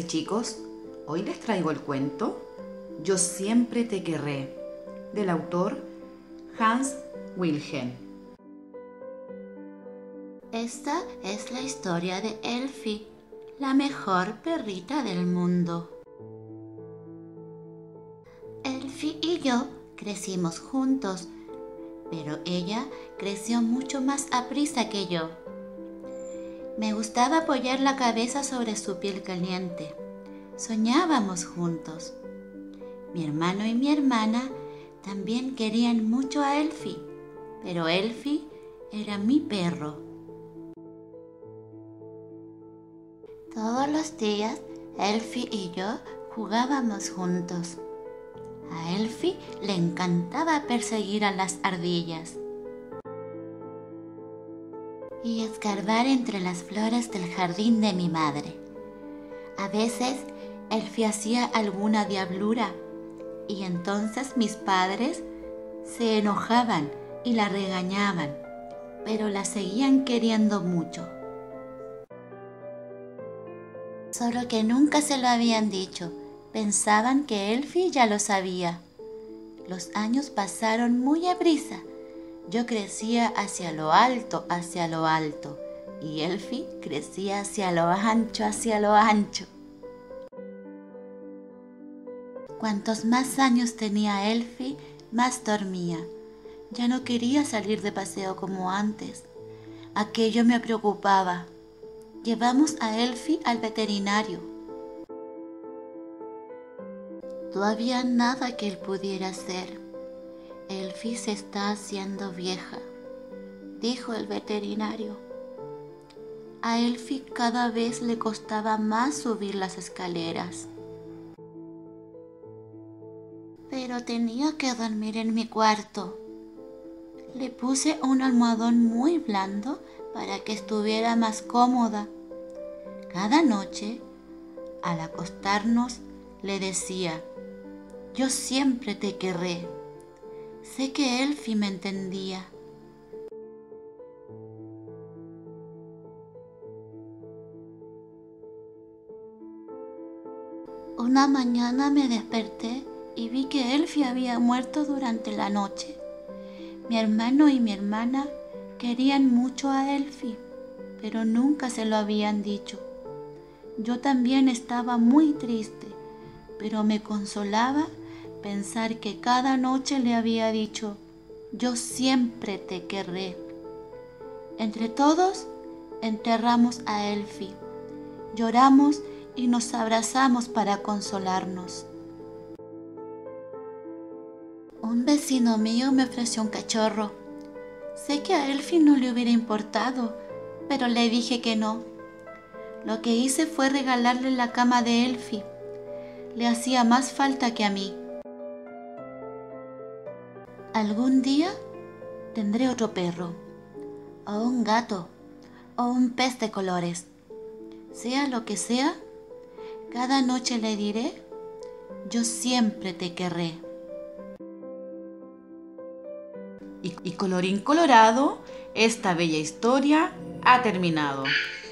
y chicos, hoy les traigo el cuento Yo siempre te querré, del autor Hans Wilhelm. Esta es la historia de Elfie, la mejor perrita del mundo. Elfie y yo crecimos juntos, pero ella creció mucho más aprisa que yo. Me gustaba apoyar la cabeza sobre su piel caliente. Soñábamos juntos. Mi hermano y mi hermana también querían mucho a Elfie, pero Elfie era mi perro. Todos los días, Elfie y yo jugábamos juntos. A Elfie le encantaba perseguir a las ardillas y escarbar entre las flores del jardín de mi madre. A veces, Elfie hacía alguna diablura y entonces mis padres se enojaban y la regañaban, pero la seguían queriendo mucho. Solo que nunca se lo habían dicho. Pensaban que Elfie ya lo sabía. Los años pasaron muy a prisa. Yo crecía hacia lo alto, y Elfie crecía hacia lo ancho. Cuantos más años tenía Elfie, más dormía. Ya no quería salir de paseo como antes. Aquello me preocupaba. Llevamos a Elfie al veterinario. No había nada que él pudiera hacer. Elfie se está haciendo vieja, dijo el veterinario. A Elfie cada vez le costaba más subir las escaleras. Pero tenía que dormir en mi cuarto. Le puse un almohadón muy blando para que estuviera más cómoda. Cada noche, al acostarnos, le decía: yo siempre te querré. Sé que Elfie me entendía. Una mañana me desperté y vi que Elfie había muerto durante la noche. Mi hermano y mi hermana querían mucho a Elfie, pero nunca se lo habían dicho. Yo también estaba muy triste, pero me consolaba pensar que cada noche le había dicho: yo siempre te querré. Entre todos enterramos a Elfie, lloramos y nos abrazamos para consolarnos. Un vecino mío me ofreció un cachorro. Sé que a Elfie no le hubiera importado, pero le dije que no. Lo que hice fue regalarle la cama de Elfie. Le hacía más falta que a mí. Algún día tendré otro perro, o un gato, o un pez de colores. Sea lo que sea, cada noche le diré: yo siempre te querré. Y colorín colorado, esta bella historia ha terminado.